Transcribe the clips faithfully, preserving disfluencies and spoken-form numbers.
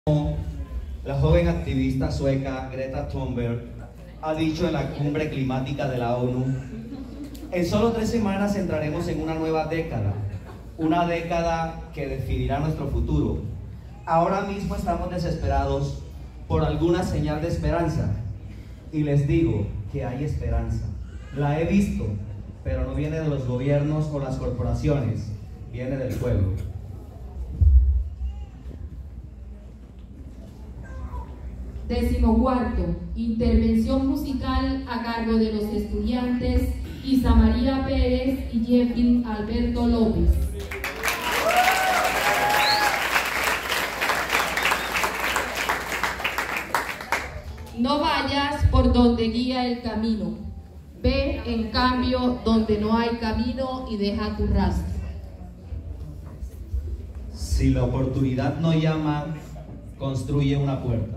La joven activista sueca Greta Thunberg ha dicho en la cumbre climática de la ONU: en solo tres semanas entraremos en una nueva década, una década que definirá nuestro futuro. Ahora mismo estamos desesperados por alguna señal de esperanza, y les digo que hay esperanza. La he visto, pero no viene de los gobiernos o las corporaciones, viene del pueblo. Decimocuarto, intervención musical a cargo de los estudiantes Isa María Pérez y Jeffrey Alberto López. No vayas por donde guía el camino, ve en cambio donde no hay camino y deja tu rastro. Si la oportunidad no llama, construye una puerta.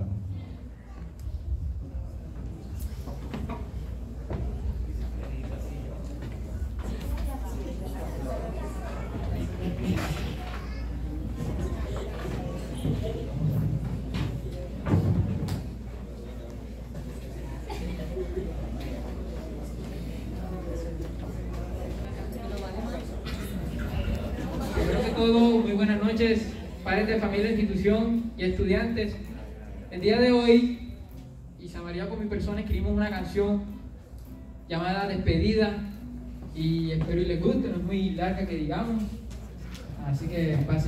Todo, muy buenas noches, padres de familia, institución y estudiantes. El día de hoy, Isa María con mi persona escribimos una canción llamada Despedida y espero y les guste, no es muy larga que digamos, así que fácil.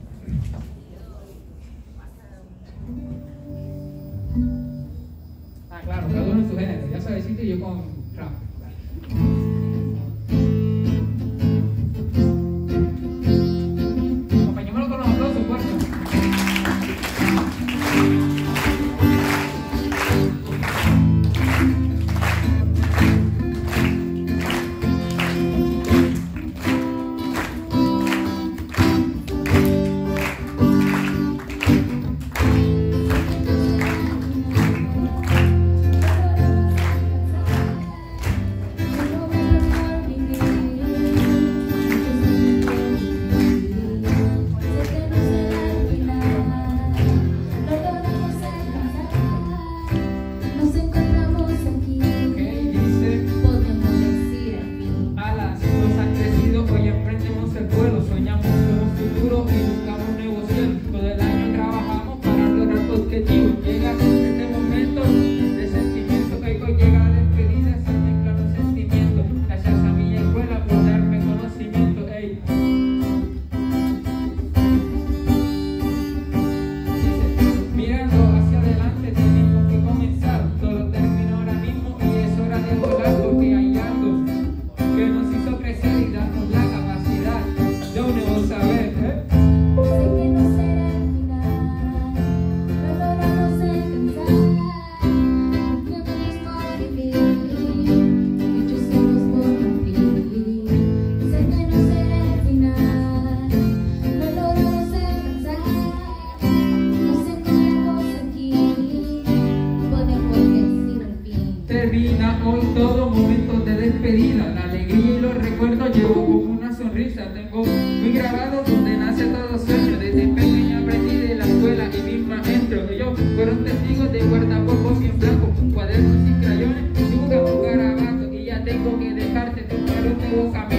Ah, claro, cada uno en su género, ya sabesito y yo con rap. Termina hoy todo momento de despedida, la alegría y los recuerdos llevo como una sonrisa, tengo muy grabado donde nace todo sueño, desde pequeña aprendí de la escuela y mis maestros, ellos fueron testigos de guardapolvos en blanco, cuadernos y crayones, dibujan un garabato y ya tengo que dejarte tomar un nuevo camino.